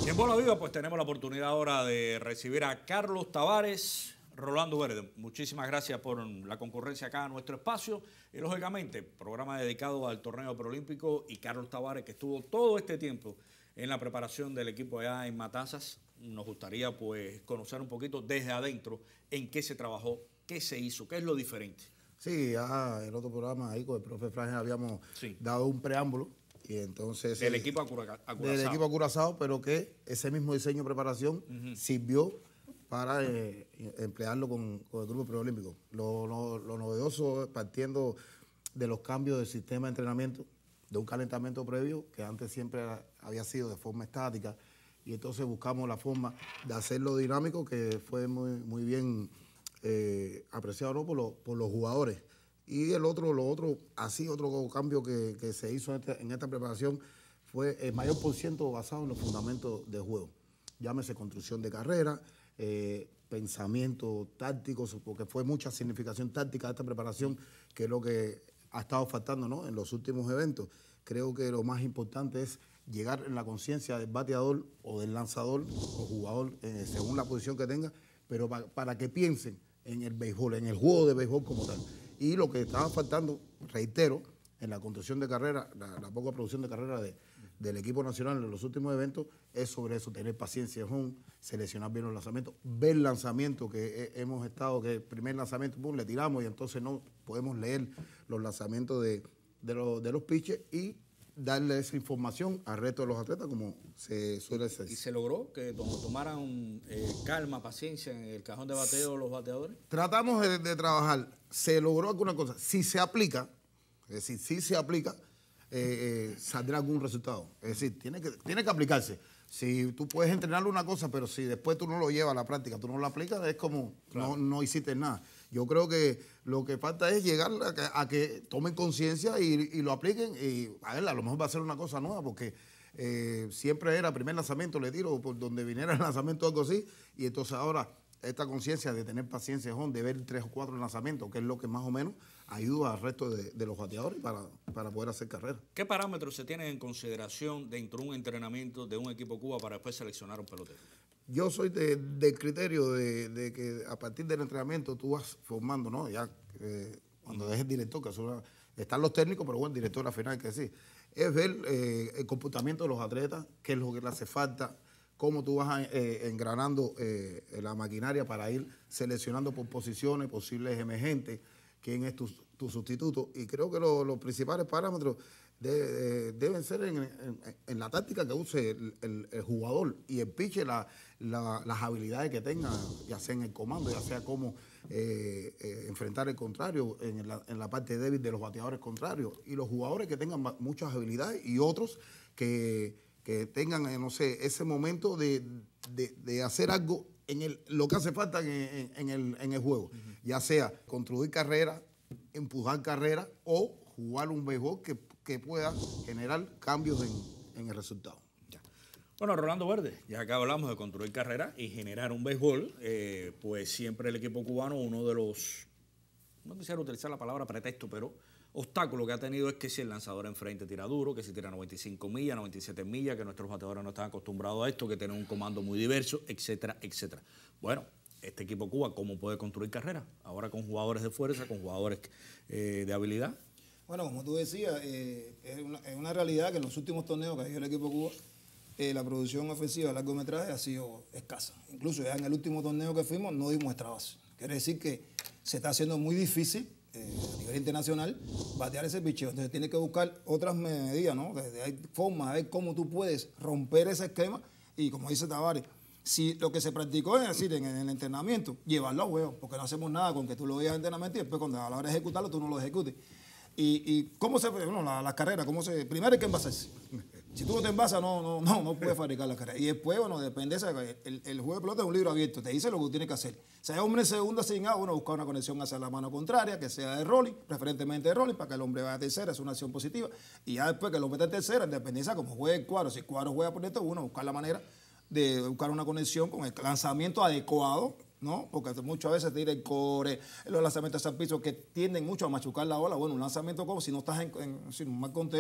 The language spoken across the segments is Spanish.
Y en Bola Viva pues tenemos la oportunidad ahora de recibir a Carlos Tavares, Rolando Verde. Muchísimas gracias por la concurrencia acá a nuestro espacio y lógicamente programa dedicado al torneo preolímpico y Carlos Tavares que estuvo todo este tiempo en la preparación del equipo allá en Matanzas. Nos gustaría pues conocer un poquito desde adentro en qué se trabajó, qué se hizo, qué es lo diferente. Sí, ya el otro programa ahí con el profe Franje habíamos dado un preámbulo. Y entonces, del equipo Curazao. Del equipo Curazao, pero que ese mismo diseño de preparación sirvió para emplearlo con el grupo preolímpico. Lo novedoso, partiendo de los cambios del sistema de entrenamiento, de un calentamiento previo, que antes siempre había sido de forma estática, y entonces buscamos la forma de hacerlo dinámico, que fue muy bien apreciado, ¿no? por los jugadores. Y lo otro cambio que se hizo en esta preparación fue el mayor % basado en los fundamentos de juego. Llámese construcción de carrera, pensamiento táctico, porque fue mucha significación táctica de esta preparación, que es lo que ha estado faltando, ¿no? En los últimos eventos. Creo que lo más importante es llegar en la conciencia del bateador o del lanzador o jugador, según la posición que tenga, pero para que piensen en el béisbol, en el juego de béisbol como tal. Y lo que estaba faltando, reitero, en la construcción de carrera, la poca producción de carrera del equipo nacional en los últimos eventos, es sobre eso, tener paciencia, seleccionar bien los lanzamientos, ver lanzamientos que hemos estado, que el primer lanzamiento, le tiramos y entonces no podemos leer los lanzamientos de los pitchers y darle esa información al resto de los atletas como se suele hacer. ¿Y se logró que tomaran calma, paciencia en el cajón de bateo los bateadores? Tratamos de trabajar. Se logró alguna cosa. Si se aplica, es decir, si se aplica, saldrá algún resultado. Es decir, tiene que aplicarse. Si tú puedes entrenar una cosa, pero si después tú no lo llevas a la práctica, tú no lo aplicas, es como claro, no hiciste nada. Yo creo que lo que falta es llegar a que tomen conciencia y lo apliquen. Y a lo mejor va a ser una cosa nueva, porque siempre era primer lanzamiento, le tiro por donde viniera el lanzamiento o algo así. Y entonces ahora esta conciencia de tener paciencia, de ver 3 o 4 lanzamientos, que es lo que más o menos ayuda al resto de los bateadores para poder hacer carrera. ¿Qué parámetros se tienen en consideración dentro de un entrenamiento de un equipo Cuba para después seleccionar un pelotero? Yo soy del criterio de que a partir del entrenamiento tú vas formando, ¿no? Ya cuando es el director, que están los técnicos, pero bueno, el director al final hay que decir, es ver el comportamiento de los atletas, qué es lo que le hace falta, cómo tú vas engranando la maquinaria para ir seleccionando por posiciones, posibles emergentes, quién es tu sustituto. Y creo que los principales parámetros deben ser en la táctica que use el jugador y el pitcher, las habilidades que tenga, ya sea en el comando, ya sea cómo enfrentar el contrario, en la parte débil de los bateadores contrarios. Y los jugadores que tengan muchas habilidades y otros que tengan, no sé, ese momento de hacer algo lo que hace falta en el juego. Ya sea construir carrera, empujar carrera o jugar un béisbol que pueda generar cambios en el resultado. Ya. Bueno, Rolando Verde, ya acá hablamos de construir carrera y generar un béisbol, pues siempre el equipo cubano, uno de los, no quisiera utilizar la palabra pretexto, pero obstáculo que ha tenido es que si el lanzador enfrente tira duro, que si tira 95 millas, 97 millas, que nuestros bateadores no están acostumbrados a esto, que tienen un comando muy diverso, etcétera, etcétera. Bueno, este equipo Cuba, ¿cómo puede construir carrera? Ahora con jugadores de fuerza, con jugadores de habilidad. Bueno, como tú decías, es una realidad que en los últimos torneos que ha ido el equipo Cuba, la producción ofensiva de largometraje ha sido escasa. Incluso ya en el último torneo que fuimos no dimos extra base. Quiere decir que se está haciendo muy difícil a nivel internacional batear ese picheo. Entonces tienes que buscar otras medidas, ¿no? Hay formas de ver cómo tú puedes romper ese esquema y, como dice Tavares, si lo que se practicó es decir, en el entrenamiento, llevarlo a juego, porque no hacemos nada con que tú lo veas en entrenamiento y después cuando a la hora de ejecutarlo tú no lo ejecutes. Y cómo se, bueno, las carreras, primero hay que envasarse. Si tú no te envasas, no puedes fabricar la carrera. Y después, bueno, depende, el juego de pelota es un libro abierto, te dice lo que tú tienes que hacer. Si hay hombre en segunda sin out, buscar una conexión hacia la mano contraria, que sea de rolling, preferentemente de rolling, para que el hombre vaya a tercera, es una acción positiva. Y ya después que el hombre esté en tercera, en dependencia como juegue el cuadro, si el cuadro juega por dentro, buscar la manera de buscar una conexión con el lanzamiento adecuado, ¿no? Porque muchas veces te tira el core, los lanzamientos al piso que tienden mucho a machucar la bola. Bueno, un lanzamiento como si no estás en un mal conteo,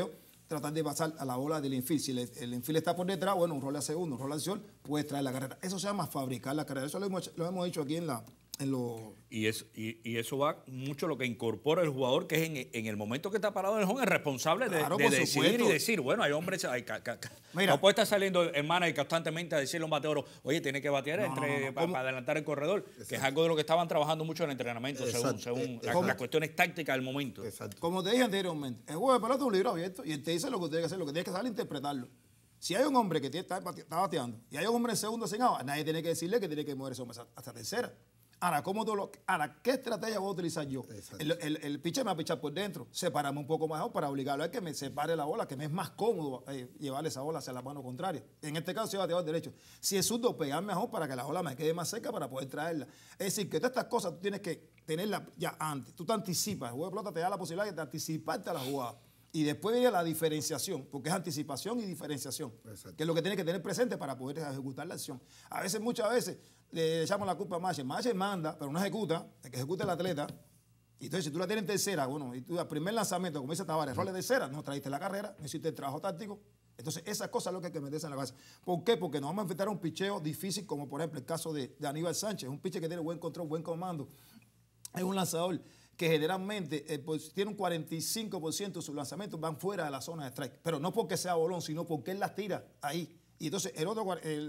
tratar de pasar a la bola del infield. Si el infield está por detrás, bueno, un rol a segundo, un rol a acción, puedes traer la carrera. Eso se llama fabricar la carrera. Eso lo hemos hecho aquí en los... Y eso va mucho lo que incorpora el jugador, que es en el momento que está parado en el home, es responsable de, Claro, de por decidir supuesto. y decir, bueno, hay hombres, Mira. no puede estar saliendo el manager constantemente a decirle a un bateador, oye, tiene que batear para adelantar el corredor, Exacto. que es algo de lo que estaban trabajando mucho en el entrenamiento, Exacto. según ¿Cómo? las cuestiones tácticas del momento. Exacto. Como te dije anteriormente, el juego de pelota es un libro abierto y él te dice lo que tiene que hacer, lo que tienes que saber interpretarlo. Si hay un hombre que está bateando y hay un hombre en segundo sin agua, nadie tiene que decirle que tiene que mover ese hombre hasta tercera. Ahora, ¿qué estrategia voy a utilizar yo? El pitcher me va a pichar por dentro, separarme un poco mejor para obligarlo a que me separe la bola, que me es más cómodo llevarle esa bola hacia la mano contraria. En este caso, si bateador derecho. Si es zurdo, pegar mejor para que la bola me quede más cerca para poder traerla. Es decir, que todas estas cosas tú tienes que tenerlas ya antes. Tú te anticipas. El juego de pelota te da la posibilidad de anticiparte a la jugada. Y después viene la diferenciación, porque es anticipación y diferenciación, Exacto. que es lo que tienes que tener presente para poder ejecutar la acción. Muchas veces, le echamos la culpa a Mache. Mache manda, pero no ejecuta, el que ejecuta el atleta. Y entonces, si tú la tienes en tercera, bueno, y tú al primer lanzamiento, como dice Tavares, rol de tercera, no traíste la carrera, no hiciste el trabajo táctico. Entonces, esas cosas es lo que hay que meterse en la cabeza. ¿Por qué? Porque nos vamos a enfrentar a un picheo difícil, como por ejemplo el caso de Aníbal Sánchez, un piche que tiene buen control, buen comando. Es un lanzador que generalmente pues, tiene un 45% de sus lanzamientos van fuera de la zona de strike. Pero no porque sea bolón, sino porque él las tira ahí. Y entonces el otro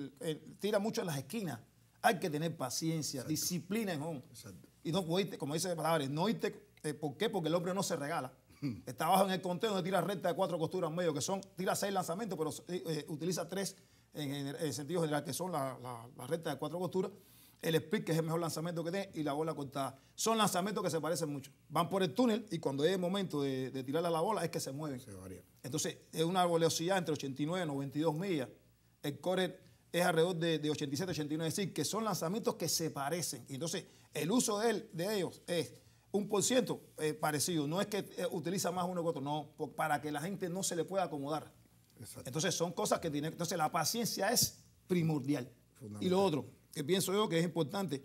tira mucho en las esquinas. Hay que tener paciencia, exacto, disciplina en home. Exacto. Y no puede, como dice Tavares, no irte. ¿Por qué? Porque el hombre no se regala. Está abajo en el conteo donde tira recta de 4 costuras en medio, que tira 6 lanzamientos, pero utiliza 3 en sentido general, que son la recta de 4 costuras. El split, que es el mejor lanzamiento que tiene, y la bola cortada. Son lanzamientos que se parecen mucho. Van por el túnel y cuando es el momento de tirarle a la bola es que se mueven. Se varía. Entonces, es una velocidad entre 89 y 92 millas. El core es alrededor de 87, 89. Es decir, que son lanzamientos que se parecen. Y entonces, el uso de ellos es 1% parecido. No es que utiliza más uno que otro, no, para que la gente no se le pueda acomodar. Exacto. Entonces, son cosas que tienen. Entonces, la paciencia es primordial. Y lo otro, que pienso yo que es importante,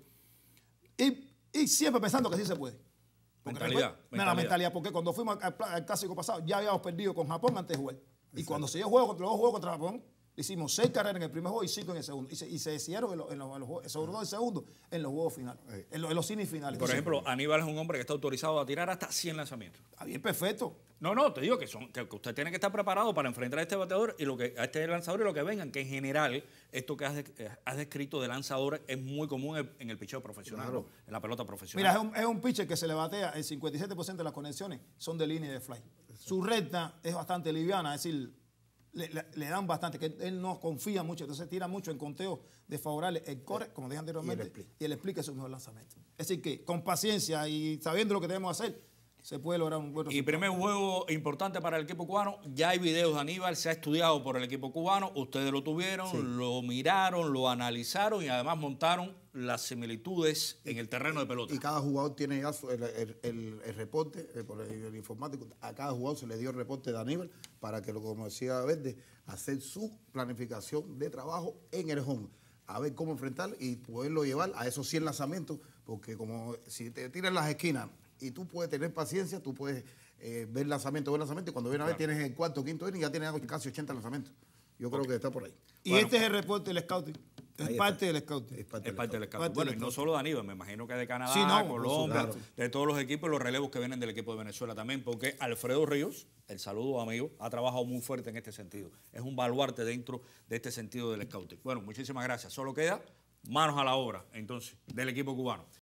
y siempre pensando que sí se puede. Mentalidad. La mentalidad, porque cuando fuimos al clásico pasado ya habíamos perdido con Japón antes de jugar. Y cuando se dio los dos juegos contra Japón, hicimos 6 carreras en el primer juego y 5 en el segundo. Y se decidieron en los juegos, sobre todo el segundo, en los juegos finales, en los semifinales. Por ejemplo, Aníbal es un hombre que está autorizado a tirar hasta 100 lanzamientos. Está bien, perfecto. No, te digo que usted tiene que estar preparado para enfrentar a este bateador y a este lanzador y lo que vengan, que en general esto que has descrito de lanzadores es muy común en el picheo profesional, claro, en la pelota profesional. Mira, es un pitcher que se le batea, el 57% de las conexiones son de línea de fly. Su recta es bastante liviana, es decir, le dan bastante, que él no confía mucho, entonces tira mucho en conteo desfavorable. El core, como dije anteriormente, y el split es su mejor lanzamiento. Es decir, que con paciencia y sabiendo lo que debemos hacer, se puede lograr un buen resultado. Y primer juego importante para el equipo cubano, ya hay videos de Aníbal, se ha estudiado por el equipo cubano, ustedes lo tuvieron, sí, lo miraron, lo analizaron y además montaron las similitudes en el terreno de pelota. Y cada jugador tiene ya el reporte, por el informático, a cada jugador se le dio el reporte de Aníbal para que, como decía Verde, hacer su planificación de trabajo en el home, a ver cómo enfrentar y poderlo llevar a esos 100 lanzamientos, porque como si te tiran las esquinas, y tú puedes tener paciencia, tú puedes ver lanzamiento, y cuando viene a ver tienes el cuarto, quinto inning y ya tienes casi 80 lanzamientos. Yo creo que está por ahí. Y bueno, este es el reporte del scouting. Es parte del scouting. Es parte del scouting. Bueno, y no solo de Aníbal, me imagino que de Canadá, sí, no, Colombia, claro, de todos los equipos, los relevos que vienen del equipo de Venezuela también, porque Alfredo Ríos, el saludo amigo, ha trabajado muy fuerte en este sentido. Es un baluarte dentro de este sentido del scouting. Bueno, muchísimas gracias. Solo queda manos a la obra, entonces, del equipo cubano.